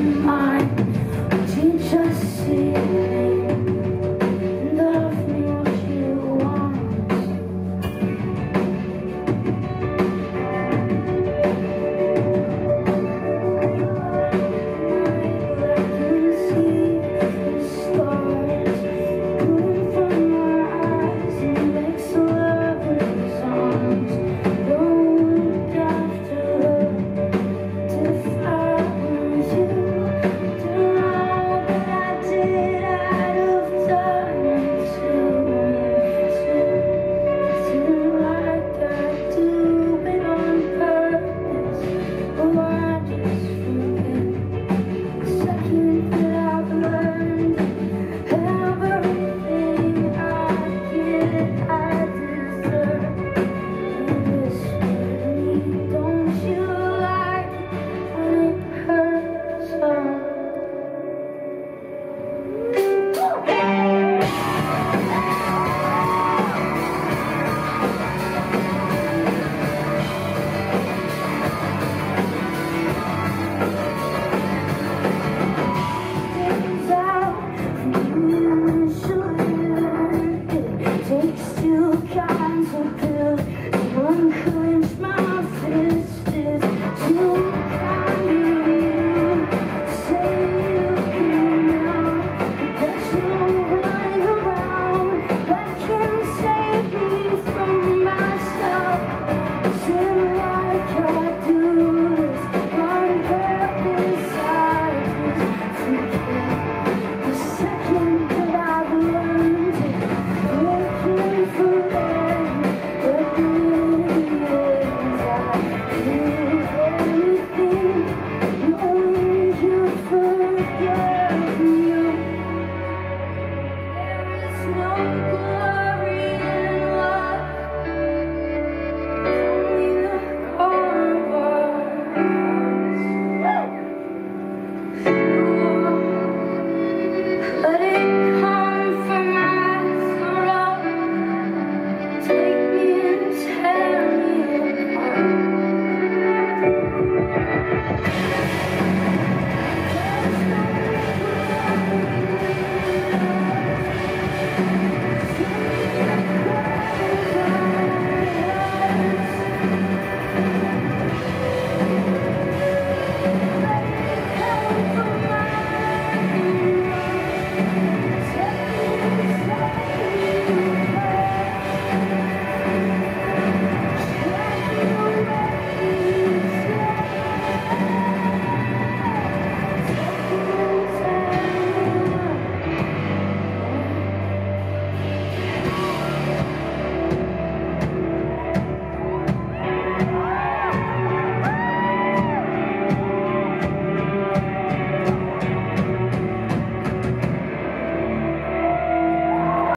mind. Teach us see and love me what you want. I can see the stars coming from my eyes and make so lovely songs. Don't have to find you. Don't know that I did out of time to like I do it on purpose. Oh, I just forget the second that I've learned everything I get, I deserve. You whisper to me, don't you like it when it hurts so